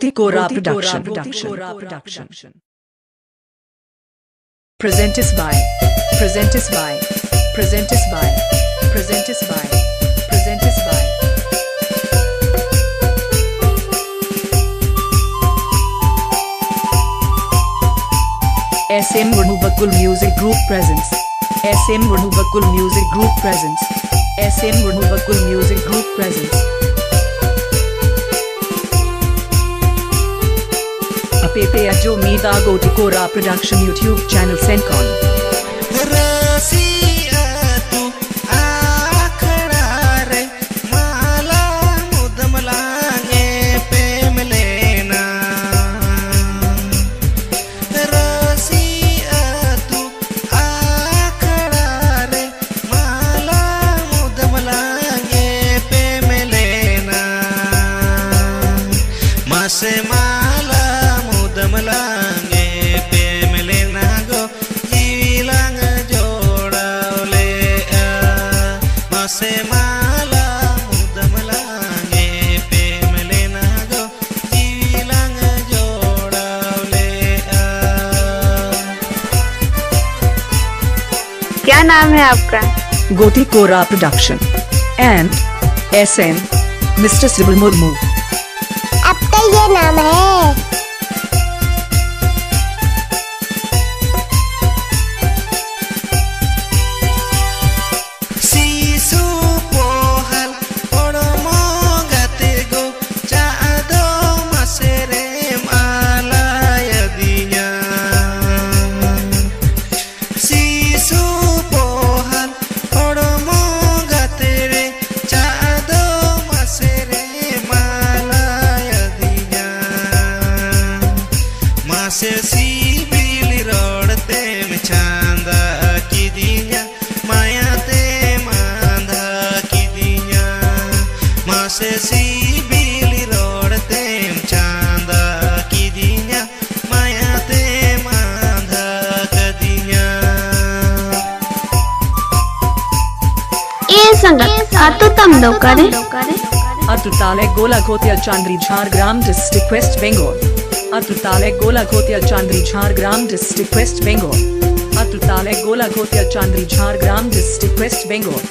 Gotikora Production. Present us by. SM Renubakul Music Group presents. SM Renubakul Music Group presents. SM Renubakul Music Group presents. Apepe Ajo Mida Gotikora Production YouTube channel Sencon. से माला मुदम लांगे पे मिले ना गो जीविलांग जोड़ावले मासे माला मुदम लांगे पे मिले ना गो जीविलांग जोड़ावले। क्या नाम है आपका? Gotikora Production and SM Mr. Sibil Murmu. आपका ये नाम है? Sisu pohal odomo gatego caado masere malaya dinya. Sisu pohal odomo gatere caado masere मासे सीबिली रोड़ते में चांदा की दिया माया ते मांधा की दिया मासे सीबिली रोड़ते में चांदा की दिया माया ते मांधा की दिया। ये संगत आतो तम दो करे Atutale Gola Kotia Chandri Jhargram District West Bengal. Atutale Gola Kotia Chandri Jhargram District West Bengal. Atutale Gola Kotia Chandri Jhargram District West Bengal.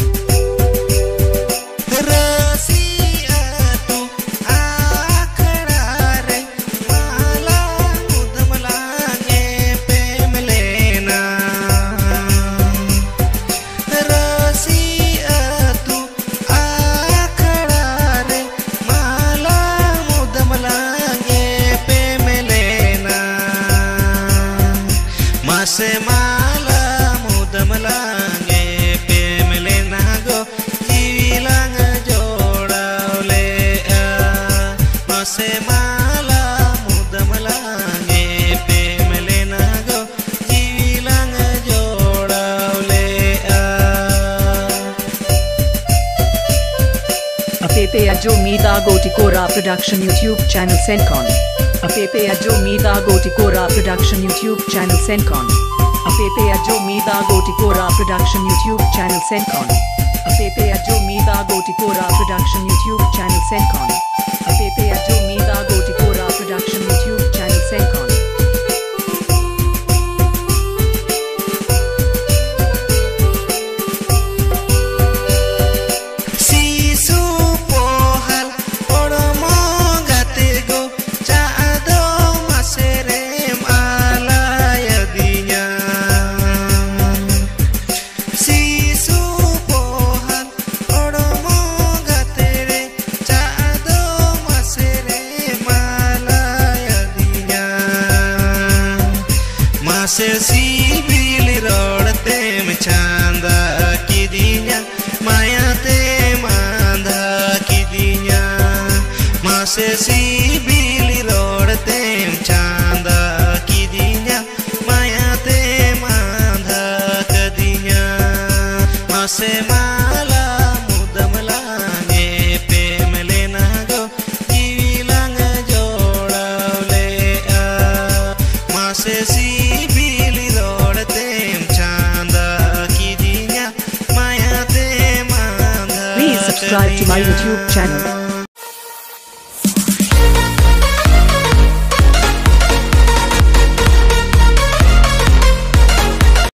से माला मुदम लांगे पे मिले ना गो जीविलांग जोड़ावले मासे माला मुदम लांगे पे मिले ना गो जीविलांग जोड़ावले। Apepe Ajo Mida Gotikora Production YouTube channel Sencon. Apepe Ajo Mida Gotikora Production YouTube channel Sencon. Apepe Ajo Mida Gotikora Production YouTube channel Sencon. Apepe Ajo Mida Gotikora Production YouTube channel Sencon. Apepe Ajo Mida Gotikora Production YouTube channel Sencon. से सीबिली रोड़ते में चांदा की दिया माया ते मांधा की दिया माँ से सीबिली रोड़ते में चांदा की दिया माया ते मांधा की दिया माँ से माला मुदम लांगे पे मिले ना गो जीविलांग जोड़ावले माँ से Please subscribe to my YouTube channel.